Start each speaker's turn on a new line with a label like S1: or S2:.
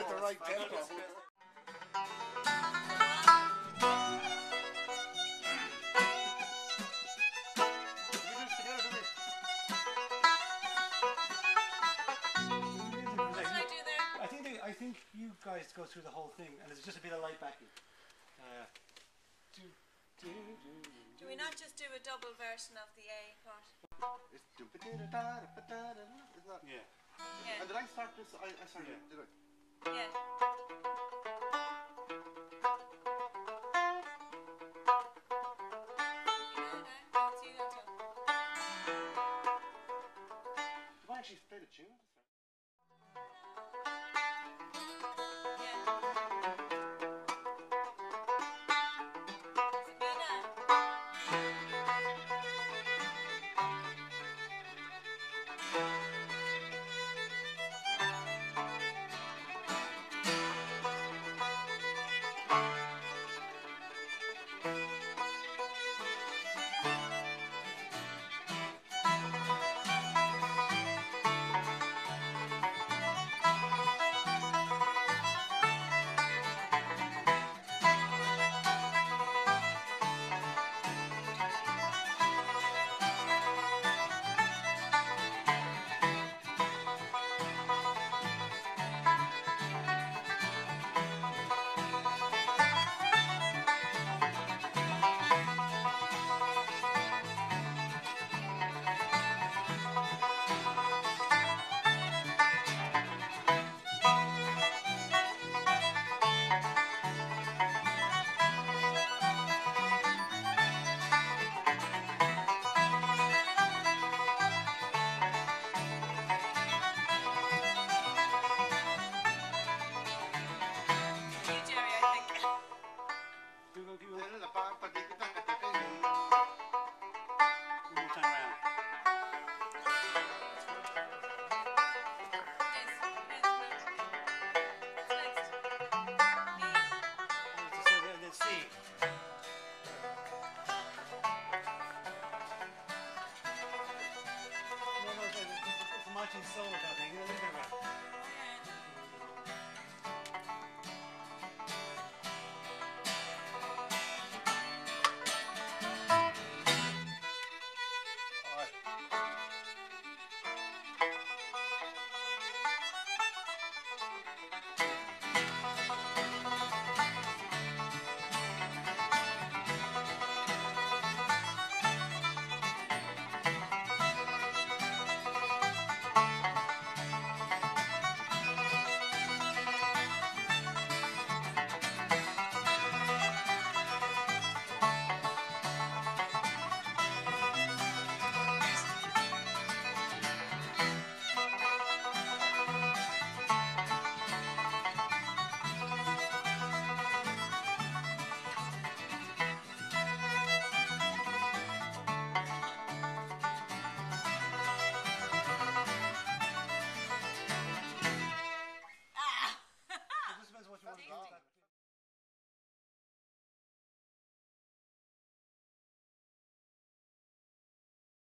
S1: the right tempo.
S2: I think you guys go through the whole thing, and it's just a bit of light backing.
S3: Do we not just do a double version of the A part?
S1: Isn't that?
S2: Yeah.
S3: Yeah.
S1: And did I start this? I started it, did I?
S3: Yeah.
S1: Do I actually play the tune?